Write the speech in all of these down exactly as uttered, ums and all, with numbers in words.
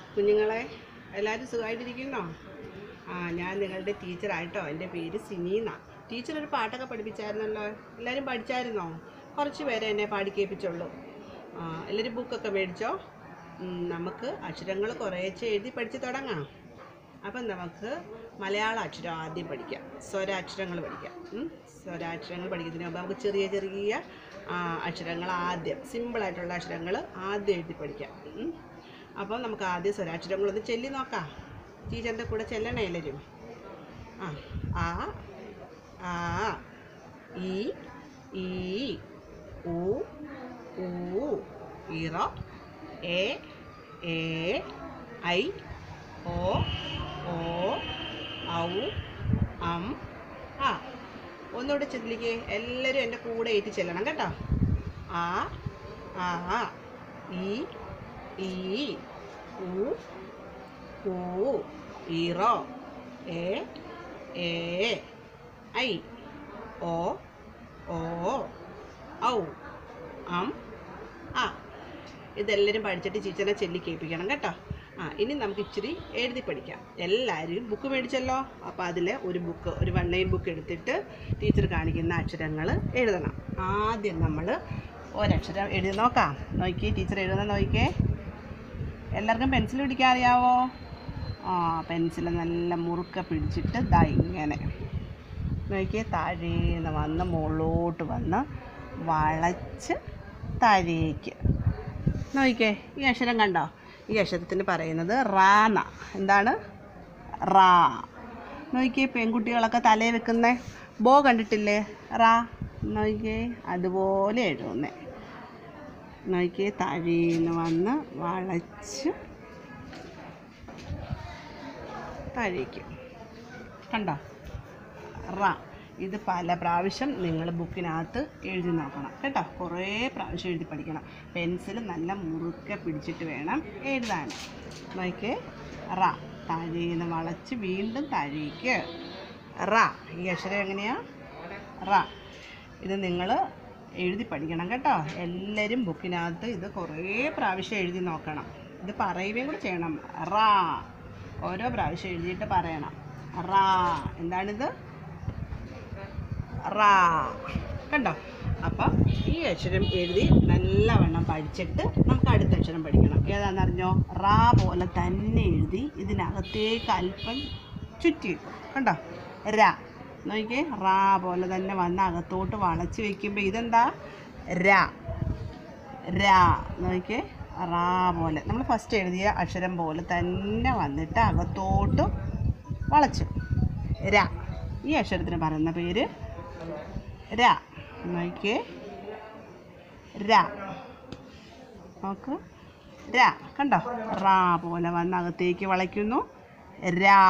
കുഞ്ഞുങ്ങളെ എല്ലാവരും സുഖമായിട്ടിരിക്കുന്നോ? ആ ഞാൻ നിങ്ങളുടെ ടീച്ചറായിട്ടോ. എൻ്റെ പേര് സിനീന. ടീച്ചർ ഒരു പാട്ടൊക്കെ പഠിപ്പിച്ചായിരുന്നല്ലോ, എല്ലാവരും പഠിച്ചായിരുന്നോ? കുറച്ച് പേരെ എന്നെ പാടി കേൾപ്പിച്ചുള്ളൂ. ആ എല്ലാവരും ബുക്കൊക്കെ മേടിച്ചോ? നമുക്ക് അക്ഷരങ്ങൾ കുറേശ്ശെ എഴുതി പഠിച്ച് തുടങ്ങാം. അപ്പം നമുക്ക് മലയാള അക്ഷരം ആദ്യം പഠിക്കാം, സ്വരാക്ഷരങ്ങൾ പഠിക്കാം. സ്വരാക്ഷരങ്ങൾ പഠിക്കുന്നതിന് മുമ്പ് നമുക്ക് ചെറിയ ചെറിയ അക്ഷരങ്ങൾ ആദ്യം, സിമ്പിളായിട്ടുള്ള അക്ഷരങ്ങൾ ആദ്യം എഴുതി പഠിക്കാം. അപ്പം നമുക്ക് ആദ്യം സ്വരാക്ഷരങ്ങളൊന്ന് ചൊല്ലി നോക്കാം. ടീച്ചറിൻ്റെ കൂടെ ചെല്ലണേ എല്ലാവരും. ആ ആ ആ ഇ ഈ ഉ ഊ ഇറ എ ഏ ഐ ഓ ഓ ഔ അം ആ. ഒന്നുകൂടെ ചെല്ലിക്കേ, എല്ലാവരും എൻ്റെ കൂടെ ഏറ്റി ചെല്ലണം കേട്ടോ. ആ ആ ഇ ഈ ഉ ഊ ഇറ എ ഏ ഐ ഓ ഓ ഔ അം ആ. ഇതെല്ലാവരും പഠിച്ചിട്ട് ടീച്ചറിനെ ചൊല്ലി കേൾപ്പിക്കണം കേട്ടോ. ആ ഇനി നമുക്ക് ഇച്ചിരി എഴുതി പഠിക്കാം. എല്ലാവരും ബുക്ക് മേടിച്ചല്ലോ. അപ്പോൾ അതിൽ ഒരു ബുക്ക്, ഒരു വൺ ലൈൻ ബുക്ക് എടുത്തിട്ട് ടീച്ചർ കാണിക്കുന്ന അക്ഷരങ്ങൾ എഴുതണം. ആദ്യം നമ്മൾ ഒരക്ഷരം എഴുതി നോക്കാം. നോക്കിയേ, ടീച്ചർ എഴുതുന്ന നോക്കിയേ. എല്ലാവർക്കും പെൻസിൽ പിടിക്കാൻ അറിയാവോ? ആ പെൻസിൽ നല്ല മുറുക്ക പിടിച്ചിട്ട് ദാ ഇങ്ങനെ നോക്കിയേ, താഴേന്ന് വന്ന് മുകളിലോട്ട് വന്ന് വളച്ച് താഴേക്ക് നോക്കിയേ. ഈ അക്ഷരം കണ്ടോ? ഈ അക്ഷരത്തിന് പറയുന്നത് റാന്ന. എന്താണ്? റാ. നോക്കിയേ, പെൺകുട്ടികളൊക്കെ തലയിൽ വെക്കുന്നേ ബോ കണ്ടിട്ടില്ലേ? റാ. നോക്കിയേ, അതുപോലെ എഴുതുന്നേ. നോക്കിയേ, താഴേന്ന് വന്ന് വളച്ച് താഴേക്ക് കണ്ടോ? റാ. ഇത് പല പ്രാവശ്യം നിങ്ങൾ ബുക്കിനകത്ത് എഴുതി നോക്കണം കേട്ടോ. കുറേ പ്രാവശ്യം എഴുതി പഠിക്കണം. പെൻസിൽ നല്ല മുറുക്കെ പിടിച്ചിട്ട് വേണം എഴുതാൻ. നോക്കിയേ, റാ. താഴേന്ന് വളച്ച് വീണ്ടും താഴേക്ക് റാ. ഈ അക്ഷരം എങ്ങനെയാണ്? റാ. ഇത് നിങ്ങൾ എഴുതി പഠിക്കണം കേട്ടോ. എല്ലാവരും ബുക്കിനകത്ത് ഇത് കുറേ പ്രാവശ്യം എഴുതി നോക്കണം. ഇത് പറയുകയും കൂടി ചെയ്യണം. റാ. ഓരോ പ്രാവശ്യം എഴുതിയിട്ട് പറയണം. റാ. എന്താണിത്? റാ. കണ്ടോ? അപ്പം ഈ അക്ഷരം എഴുതി നല്ലവണ്ണം പഠിച്ചിട്ട് നമുക്ക് അടുത്ത അക്ഷരം പഠിക്കണം. ഏതാണെന്നറിഞ്ഞോ? റാ പോലെ തന്നെ എഴുതി ഇതിനകത്തേക്ക് അല്പം ചുറ്റി കണ്ടോ? രാ. നോക്കിയേ, റാ പോലെ തന്നെ വന്ന് അകത്തോട്ട് വളച്ച് വയ്ക്കുമ്പോൾ ഇതെന്താ? രാ. രാ. നോക്കിയേ, റാ പോലെ നമ്മൾ ഫസ്റ്റ് എഴുതിയ അക്ഷരം പോലെ തന്നെ വന്നിട്ട് അകത്തോട്ട് വളച്ചു. രാ. ഈ അക്ഷരത്തിന് പറയുന്ന പേര് രാ. നോക്കിയേ, രാ. നോക്ക്, രാ. കണ്ടോ? റാ പോലെ വന്ന് അകത്തേക്ക് വളയ്ക്കുന്നു. രാ.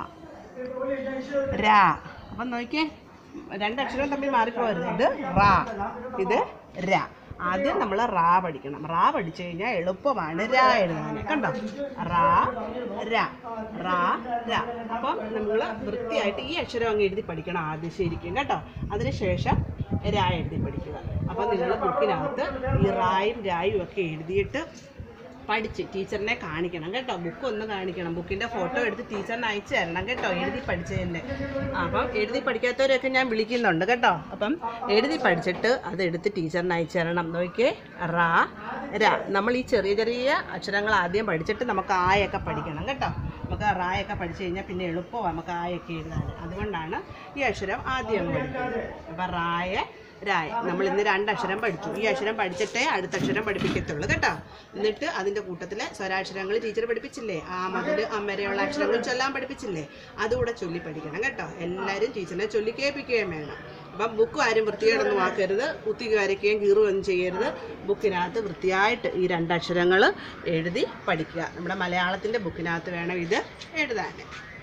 രാ. അപ്പം നോക്കിയേ, രണ്ടക്ഷരം തമ്മിൽ മാറിപ്പോകരുത്. ഇത് റാ, ഇത് രാ. ആദ്യം നമ്മൾ റാ പഠിക്കണം. റാ പഠിച്ചു കഴിഞ്ഞാൽ എളുപ്പമാണ് രാ എഴുതാൻ. കണ്ടോ? റാ രാ റാ രാ. അപ്പം നമ്മൾ വൃത്തിയായിട്ട് ഈ അക്ഷരം അങ്ങ് എഴുതി പഠിക്കണം ആദ്യം ശരിക്കും കേട്ടോ. അതിനുശേഷം രാ എഴുതി പഠിക്കുക. അപ്പം നിങ്ങൾ ബുക്കിനകത്ത് ഈ റായും രായും ഒക്കെ എഴുതിയിട്ട് പഠിച്ച് ടീച്ചറിനെ കാണിക്കണം കേട്ടോ. ബുക്ക് ഒന്ന് കാണിക്കണം. ബുക്കിൻ്റെ ഫോട്ടോ എടുത്ത് ടീച്ചറിനെ അയച്ചു തരണം കേട്ടോ, എഴുതി പഠിച്ചതിൻ്റെ. അപ്പം എഴുതി പഠിക്കാത്തവരൊക്കെ ഞാൻ വിളിക്കുന്നുണ്ട് കേട്ടോ. അപ്പം എഴുതി പഠിച്ചിട്ട് അതെടുത്ത് ടീച്ചറിനെ അയച്ചു തരണം. നോക്കിയേ, റാ രാ. നമ്മൾ ഈ ചെറിയ ചെറിയ അക്ഷരങ്ങൾ ആദ്യം പഠിച്ചിട്ട് നമുക്ക് ആയൊക്കെ പഠിക്കണം കേട്ടോ. നമുക്ക് റായൊക്കെ പഠിച്ചു കഴിഞ്ഞാൽ പിന്നെ എളുപ്പമാണ് നമുക്ക് ആയൊക്കെ എഴുതാൻ. അതുകൊണ്ടാണ് ഈ അക്ഷരം ആദ്യം പഠിക്കുന്നത്. അപ്പം റായ രായ. നമ്മൾ ഇന്ന് രണ്ടക്ഷരം പഠിച്ചു. ഈ അക്ഷരം പഠിച്ചിട്ടേ അടുത്ത അക്ഷരം പഠിപ്പിക്കത്തുള്ളൂ കേട്ടോ. എന്നിട്ട് അതിൻ്റെ കൂട്ടത്തിൽ സ്വരാക്ഷരങ്ങൾ ടീച്ചർ പഠിപ്പിച്ചില്ലേ? ആ മുതൽ അമ്മരെയുള്ള അക്ഷരങ്ങൾ ചൊല്ലാൻ പഠിപ്പിച്ചില്ലേ? അതുകൂടെ ചൊല്ലി പഠിക്കണം കേട്ടോ. എല്ലാവരും ടീച്ചറിനെ ചൊല്ലി കേൾപ്പിക്കുകയും വേണം. അപ്പം ബുക്ക് ആരും വൃത്തികേടൊന്നും ആക്കരുത്, കുത്തി വരയ്ക്കുകയും കീറുകയൊന്നും ചെയ്യരുത്. ബുക്കിനകത്ത് വൃത്തിയായിട്ട് ഈ രണ്ടക്ഷരങ്ങൾ എഴുതി പഠിക്കുക. നമ്മുടെ മലയാളത്തിൻ്റെ ബുക്കിനകത്ത് വേണം ഇത് എഴുതാൻ.